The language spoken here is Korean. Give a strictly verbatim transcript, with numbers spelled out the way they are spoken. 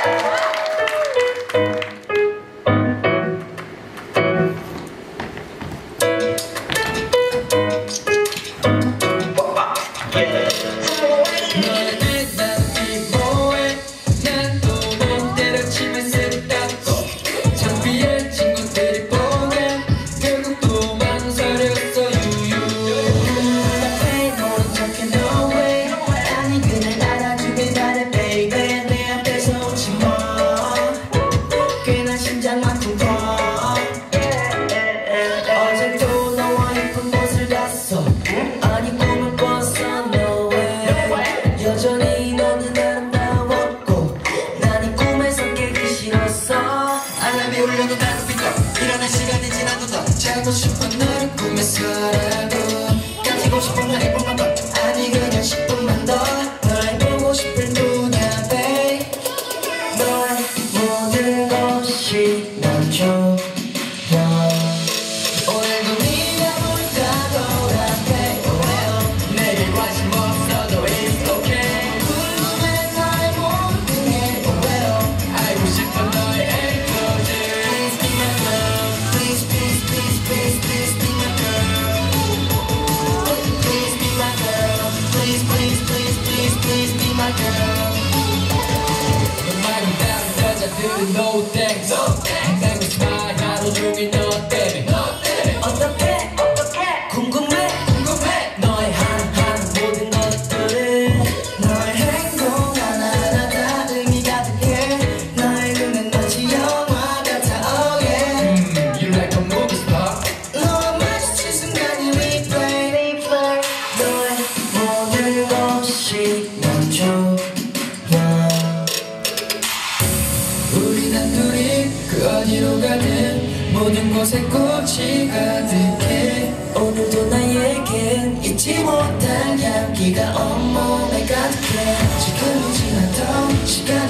여전히 너는 아름다웠고 난 이 꿈에서 깨기 싫었어. 알람이 울려도 나도 믿고 일어날 시간이 지나도 더 자고 싶은 너를 꿈에서라도 가지고 싶은 날 일 분만 더 아니 그냥 십 분만 더 널 보고 싶을 뿐이야 babe. 너의 모든 것이 난 좋아. 오늘도 네가 볼까 돌아대 오해요 내게 관심 없어도 it's okay. 궁금해 너의 모든 게 오해요 알고 싶어 너의 애교지. Please be my girl. Please please please please please be my girl. Please be my girl. Please please please please please be my girl. 너 말은 다른 여자들은 no thanks no thanks. 내 smile 하루 종일 너 때문에 너 때문에 어떻게 어떻게 궁금해 궁금해 너의 하루하루 모든 것들을 너의 행동 하나하나 다 의미 가득해. 너의 눈은 마치 영화 같아 oh yeah. Mm, you like a movie star. 너와 마주친 순간이 replay 너의 모든 것이 난 좋아. 우리 단둘이 그 어디로 가든 모든 곳에 꽃이 가득해. 오늘도 나에겐 잊지 못할 향기가 온몸에 가득해. 지금이 지나도 시간